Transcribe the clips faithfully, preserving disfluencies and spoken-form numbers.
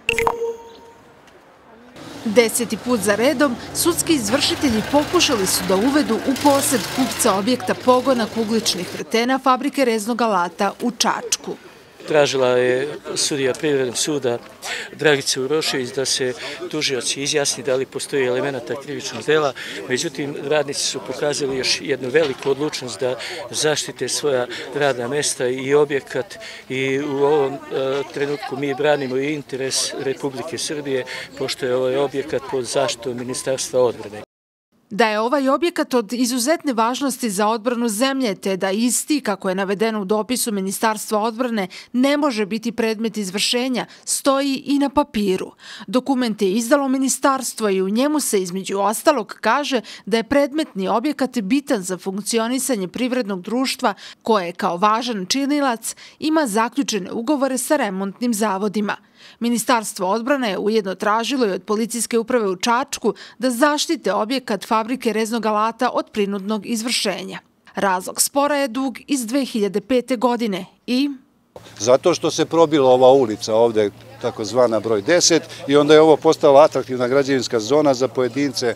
Deseti put za redom, sudski izvršitelji pokušali su da uvedu u posed kupca objekta pogona kugličnih vrtena fabrike reznog alata u Čačku. Tražila je sudija Privrednog suda Dragica Urošević da se tužioci izjasni da li postoji elemenata krivičnog dela, međutim radnici su pokazali još jednu veliku odlučnost da zaštite svoja radna mesta i objekat i u ovom trenutku mi branimo i interes Republike Srbije pošto je ovaj objekat pod zaštitom Ministarstva odbrane. Da je ovaj objekat od izuzetne važnosti za odbranu zemlje, te da isti, kako je navedeno u dopisu Ministarstva odbrane, ne može biti predmet izvršenja, stoji i na papiru. Dokument je izdalo ministarstvo i u njemu se između ostalog kaže da je predmetni objekat bitan za funkcionisanje privrednog društva koje kao važan činilac ima zaključene ugovore sa remontnim zavodima. Ministarstvo odbrane je ujedno tražilo i od policijske uprave u Čačku da zaštite objekat fabrike reznog alata od prinudnog izvršenja. Razlog spora je dug iz dve hiljade pete. godine i... Zato što se probila ova ulica ovde, takozvana broj deset, i onda je ovo postala atraktivna građevinska zona za pojedince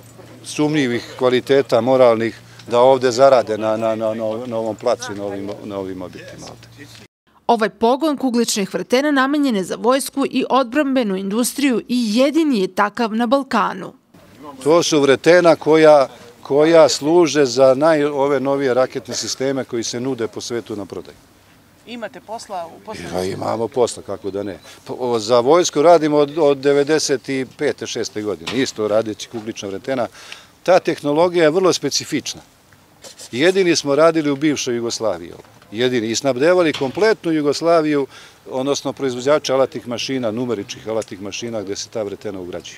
sumnjivih kvaliteta, moralnih, da ovde zarade na, na, na, na ovom placu i na ovim, na ovim objektima ovde. Ovaj pogon kugličnih vrtena namenjen je za vojsku i odbrambenu industriju i jedini je takav na Balkanu. To su vrtena koja, koja služe za naj, ove novije raketne sisteme koji se nude po svetu na prodaju. Imate posla u poslu? Ja, imamo posla, kako da ne. Za vojsku radimo od, od devedeset pete šeste. godine, isto radeći kuglična vrtena. Ta tehnologija je vrlo specifična. Jedini smo radili u bivšoj Jugoslaviji. Jedini. I snabdevali kompletnu Jugoslaviju, odnosno proizvođača alatnih mašina, numeričkih alatnih mašina gde se ta vrtena ugrađuje.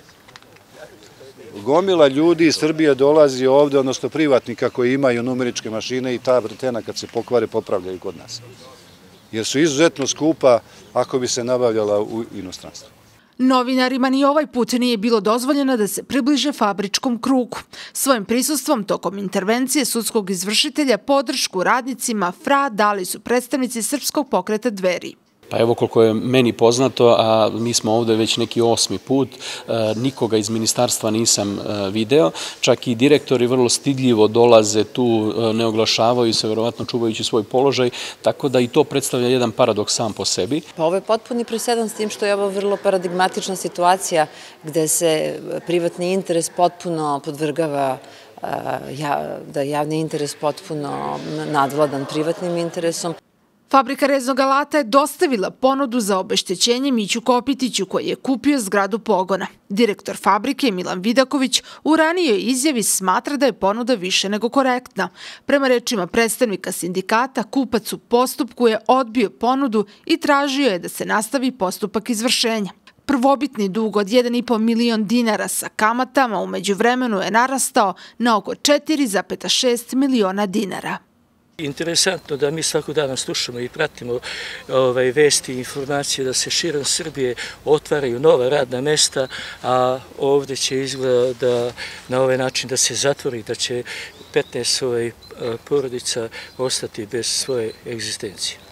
Gomila ljudi iz Srbije dolazi ovde, odnosno privatnika koji imaju numeričke mašine i ta vrtena kad se pokvare popravljaju kod nas. Jer su izuzetno skupa ako bi se nabavljala u inostranstvu. Novinarima ni ovaj put nije bilo dozvoljeno da se približe fabričkom krugu. Svojim prisustvom tokom intervencije sudskog izvršitelja podršku radnicima F R A dali su predstavnici Srpskog pokreta Dveri. Pa evo koliko je meni poznato, a mi smo ovde već neki osmi put, nikoga iz ministarstva nisam video, čak i direktori vrlo stidljivo dolaze tu, ne oglašavaju se, verovatno čuvajući svoj položaj, tako da i to predstavlja jedan paradoks sam po sebi. Pa ovo je potpuni presedan s tim što je ovo vrlo paradigmatična situacija gde se privatni interes potpuno podvrgava, da je javni interes potpuno nadvladan privatnim interesom. Fabrika reznog alata je dostavila ponudu za obeštećenje Miću Kopitiću koji je kupio zgradu pogona. Direktor fabrike Milan Vidaković u ranijoj izjavi smatra da je ponuda više nego korektna. Prema rečima predstavnika sindikata, kupac u postupku je odbio ponudu i tražio je da se nastavi postupak izvršenja. Prvobitni dug od jedan i po milion dinara sa kamatama u međuvremenu je narastao na oko četiri zarez šest miliona dinara. Interesantno da mi svakog dana slušamo i pratimo ovaj, vesti i informacije da se širom Srbije otvaraju nova radna mesta, a ovde će izgleda da na ovaj način da se zatvori, da će petnaest ovaj, porodica ostati bez svoje egzistencije.